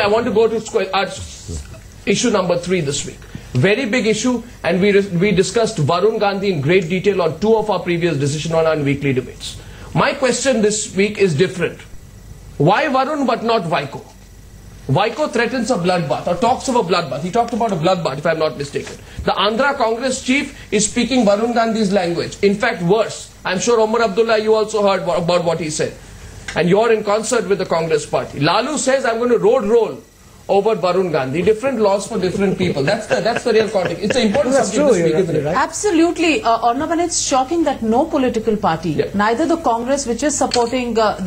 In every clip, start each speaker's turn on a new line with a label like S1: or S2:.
S1: I want to go to issue number 3 this week. Very big issue, and we discussed Varun Gandhi in great detail on 2 of our previous decisions on our weekly debates. My question this week is different. Why Varun but not Vaiko? Vaiko threatens a bloodbath, or talks of a bloodbath. He talked about a bloodbath, if I am not mistaken. The Andhra Congress chief is speaking Varun Gandhi's language. In fact, worse. I am sure Omar Abdullah, you also heard about what he said. And you are in concert with the Congress party. Lalu says, I am going to roll over Varun Gandhi. Different laws for different people. That's the real context. It's an important subject this week, isn't it?
S2: Right? Absolutely. Arnab, and it's shocking that no political party, neither the Congress, which is supporting the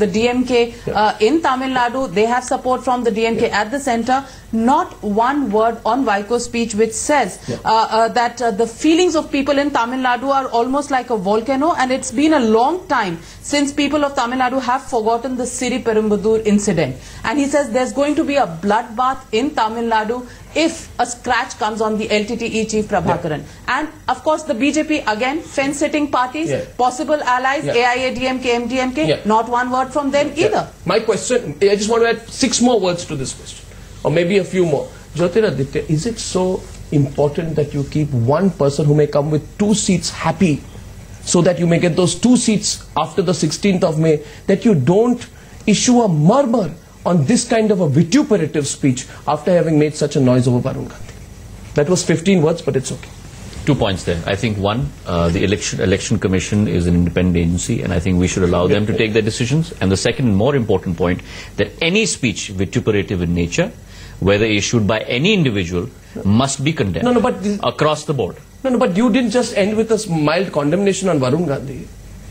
S2: DMK in Tamil Nadu, they have support from the DMK at the centre, not one word on Vaiko's speech which says that the feelings of people in Tamil Nadu are almost like a volcano, and it's been a long time since people of Tamil Nadu have forgotten the Siri Perumbudur incident. And he says there's going to be a bloodbath in Tamil Nadu if a scratch comes on the LTTE chief Prabhakaran. And of course the BJP, again, fence-sitting parties, possible allies, AIA, DMK, MDMK, not one word from them either.
S1: My question, I just want to add 6 more words to this question, or maybe a few more. Jyotiraditya, is it so important that you keep one person who may come with 2 seats happy, so that you may get those 2 seats after the 16th of May, that you don't issue a murmur on this kind of a vituperative speech after having made such a noise over Varun Gandhi? That was 15 words, but it's okay.
S3: 2 points there. I think one, the election commission is an independent agency, and I think we should allow them to take their decisions. And the second, more important point, that any speech vituperative in nature, whether issued by any individual, must be condemned across the board.
S1: No, but you didn't just end with a mild condemnation on Varun Gandhi.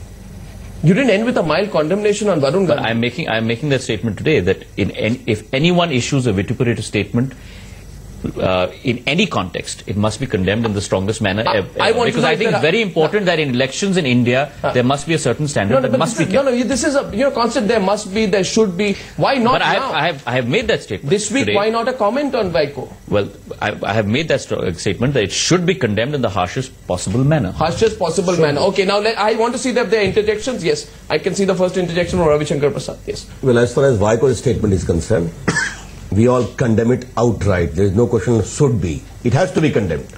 S1: You didn't end with a mild condemnation on Varun Gandhi.
S3: But I'm making that statement today, that if anyone issues a vituperative statement in any context, it must be condemned in the strongest manner. Because I think it's very important that in elections in India, there must be a certain standard that must be kept.
S1: This is a concept. There must be, there should be. Why not
S3: but
S1: now?
S3: I have made that statement
S1: this week.
S3: Today.
S1: Why not a comment on Vaiko?
S3: Well, I have made that statement that it should be condemned in the harshest possible manner.
S1: Harshest possible manner. Okay, now I want to see that there are interjections. Yes, I can see the first interjection from Ravi Shankar Prasad. Yes.
S4: Well, as far as Vaiko's statement is concerned, we all condemn it outright. There is no question should be. It has to be condemned.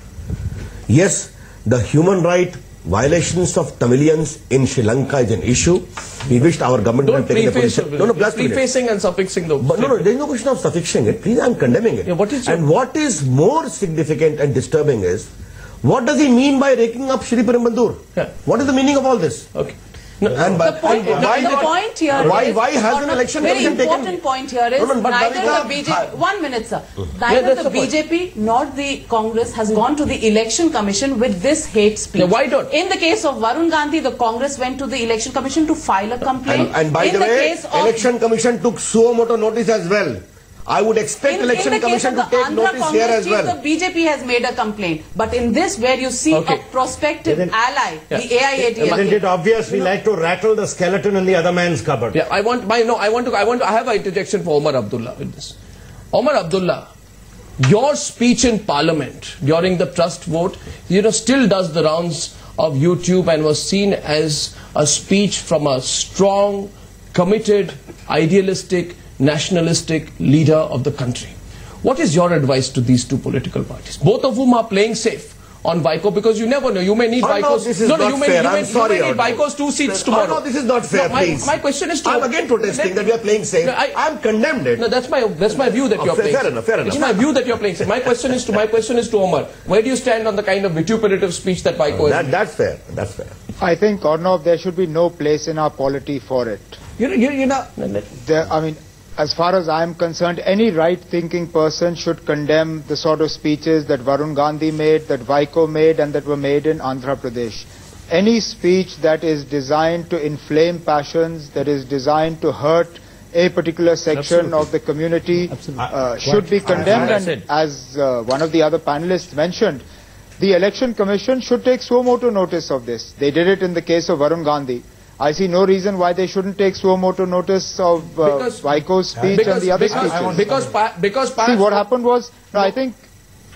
S4: Yes, the human right violations of Tamilians in Sri Lanka is an issue. We wished our government had taken a position.
S1: Prefacing and suffixing the.
S4: But no, there is no question of suffixing it. Please, I am condemning it. And what is more significant and disturbing is, what does he mean by raking up Sri Perumbudur? What is the meaning of all this?
S1: Okay.
S2: The point here is,
S4: why has an election
S2: very
S4: commission taken?
S2: important point here is, neither the BJP, 1 minute sir, neither the BJP nor the Congress has gone to the election commission with this hate speech.
S1: Why not?
S2: In the case of Varun Gandhi, the Congress went to the election commission to file a complaint.
S4: And by the way, election commission took suo motu notice as well. I would expect election commission to take notice here as well.
S2: The BJP has made a complaint, but in this, where you see a prospective ally, the AIADMK.
S5: Isn't it obvious we like to rattle the skeleton in the other man's cupboard?
S1: Yeah, I have an interjection for Omar Abdullah in this. Omar Abdullah, your speech in Parliament during the trust vote, still does the rounds of YouTube and was seen as a speech from a strong, committed, idealistic, nationalistic leader of the country. What is your advice to these 2 political parties, both of whom are playing safe on Vaiko, because you never know, you may need Vaiko's.
S4: You may
S1: need Vaiko's 2 seats tomorrow.
S4: No, this is not fair, please.
S1: My question is to...
S4: I'm again protesting that we are playing safe. I'm condemned it.
S1: No, that's my view that you're playing safe.
S4: Fair enough.
S1: It's my view that you're playing safe. My question is to Omar. Where do you stand on the kind of vituperative speech that Vaiko is?
S4: That's fair. That's fair.
S6: I think, Arnab, there should be no place in our polity for it. As far as I am concerned, any right-thinking person should condemn the sort of speeches that Varun Gandhi made, that Vaiko made, and that were made in Andhra Pradesh. Any speech that is designed to inflame passions, that is designed to hurt a particular section of the community, should be condemned. And as one of the other panelists mentioned, the Election Commission should take suo motu notice of this. They did it in the case of Varun Gandhi. I see no reason why they shouldn't take suo motu notice of Vaiko's speech and the other speeches.
S1: Because
S6: see, what happened was, I think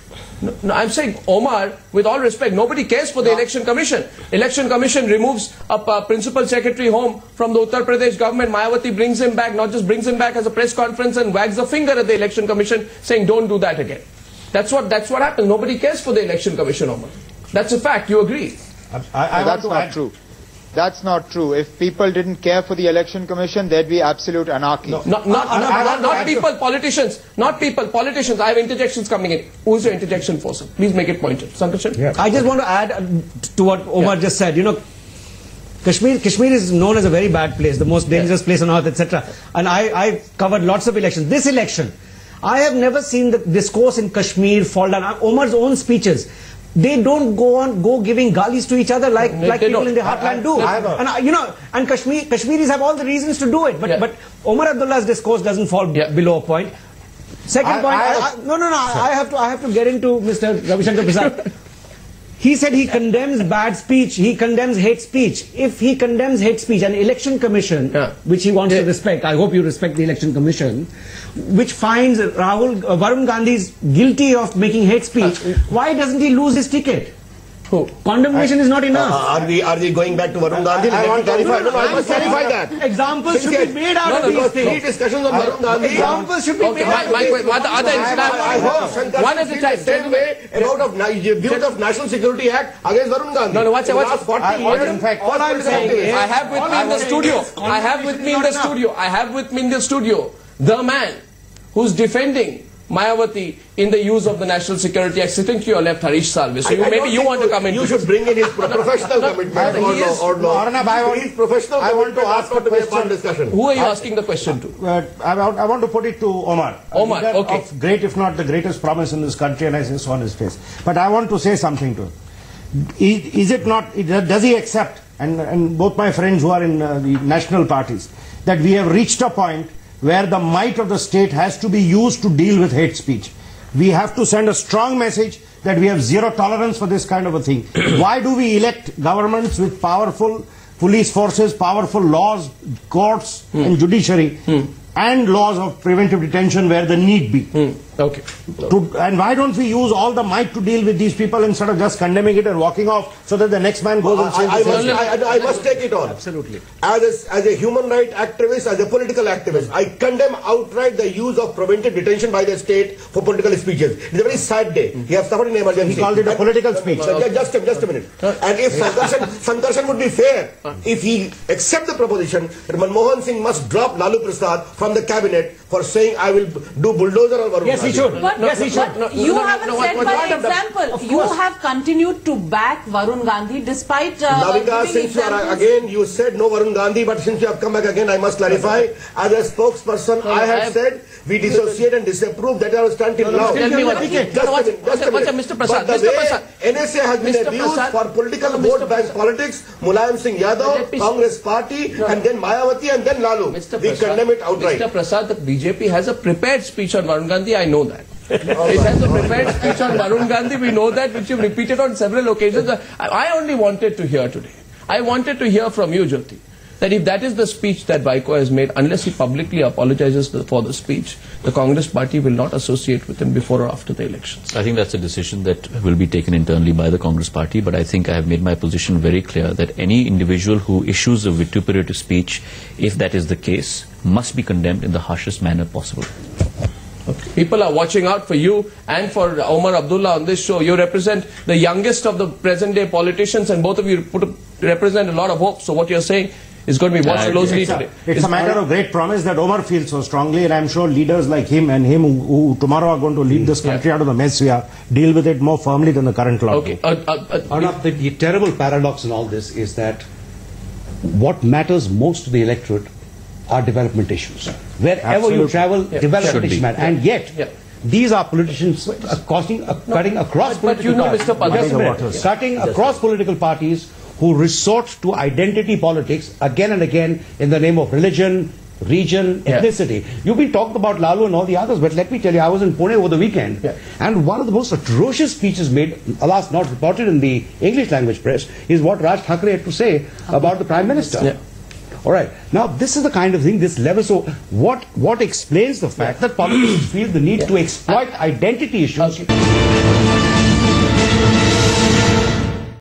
S1: No, I'm saying, Omar, with all respect, nobody cares for the Election Commission. Election Commission removes a principal secretary home from the Uttar Pradesh government. Mayawati brings him back, not just brings him back as a press conference and wags a finger at the Election Commission saying, don't do that again. That's what happens. Nobody cares for the Election Commission, Omar. That's a fact. You agree?
S6: That's not true. That's not true. If people didn't care for the Election Commission, there'd be absolute anarchy.
S1: Not people, politicians. Not people, politicians. I have interjections coming in. Who's your interjection for, sir? Please make it pointed. Sankarshan?
S7: Yeah. I just want to add to what Omar just said. You know, Kashmir is known as a very bad place, the most dangerous place on earth, etc. And I covered lots of elections. This election, I have never seen the discourse in Kashmir fall down. Omar's own speeches, they don't go giving galis to each other like people in the heartland do. And Kashmiris have all the reasons to do it. But Omar Abdullah's discourse doesn't fall below a point. Second point, I have to get into Mr. Ravi Shankar Prasad. He said he condemns bad speech, he condemns hate speech. If he condemns hate speech, an election commission, which he wants to respect, I hope you respect the election commission, which finds Varun Gandhi guilty of making hate speech, why doesn't he lose his ticket? Condemnation is not enough.
S4: Are we going back to Varun Gandhi? I want to clarify. I must clarify that.
S7: Examples should be made out of these things.
S4: Discussions on Varun Gandhi.
S7: Examples should be made out of these
S4: things. One at a time. Same way about the views of National Security Act against Varun Gandhi.
S1: No, watch. In fact,
S7: all I'm saying is,
S1: I have with me in the studio the man who's defending Mayawati in the use of the National Security Act, sitting to your left, Harish Salve. So maybe you want to come in.
S4: You should bring in his professional commitment.
S5: I want to ask a question.
S4: Discussion.
S1: Who are you asking the question to?
S5: I want to put it to Omar.
S1: Omar, okay.
S5: Of great, if not the greatest promise in this country, and I saw on his face. But I want to say something to him. Is it not, does he accept, and both my friends who are in the national parties, that we have reached a point where the might of the state has to be used to deal with hate speech? We have to send a strong message that we have zero tolerance for this kind of a thing. Why do we elect governments with powerful police forces, powerful laws, courts and judiciary, and laws of preventive detention where the need be?
S1: Okay.
S5: And why don't we use all the might to deal with these people instead of just condemning it and walking off so that the next man goes and says the same thing?
S4: I must take it on.
S5: Absolutely.
S4: As a human rights activist, as a political activist, I condemn outright the use of preventive detention by the state for political speeches. It's a very sad day. He has suffered an emergency.
S5: He called it a political speech.
S4: Just a minute. And if Sankarshan would be fair, if he accepts the proposition that Manmohan Singh must drop Lalu Prasad from the cabinet for saying I will do bulldozer or Varun.
S7: Yes, he should.
S2: But you haven't said, for example, you have continued to back Varun Gandhi despite
S4: Lavika, since you said no Varun Gandhi, but since you have come back again, I must clarify. As a spokesperson, I have said we dissociate and disapprove. That I will stand till now.
S1: Tell me what. Mr. Prasad.
S4: NSA has been abused for political vote bank politics. Mulayam Singh Yadav, Congress Party, and then Mayawati, and then Lalu. We condemn it outright.
S1: Mr. Prasad, the BJP has a prepared speech on Varun Gandhi. I know that. It has a prepared speech on Varun Gandhi. We know that, which you've repeated on several occasions. I only wanted to hear today. I wanted to hear from you, Jyoti, that if that is the speech that Vaiko has made, unless he publicly apologizes for the speech, the Congress party will not associate with him before or after the elections.
S3: I think that's a decision that will be taken internally by the Congress party, but I think I have made my position very clear that any individual who issues a vituperative speech, if that is the case, must be condemned in the harshest manner possible.
S1: Okay. People are watching out for you and for Omar Abdullah on this show. You represent the youngest of the present day politicians, and both of you represent a lot of hope. So what you're saying is going to be watched closely today.
S5: It's a matter of great promise that Omar feels so strongly, and I'm sure leaders like him and him who tomorrow are going to lead this country out of the mess we are, deal with it more firmly than the current law.
S1: Okay.
S8: Arnab, the terrible paradox in all this is that what matters most to the electorate are development issues. Wherever you travel, development issues matter. And yet, these are politicians cutting across political parties. Cutting across political parties who resort to identity politics again and again in the name of religion, region, ethnicity. You've been talking about Lalu and all the others, but let me tell you, I was in Pune over the weekend, and one of the most atrocious speeches made, alas not reported in the English language press, is what Raj Thackeray had to say about the Prime Minister. All right. Now, this is the kind of thing, this level. So, what explains the fact that politicians feel the need to exploit identity issues?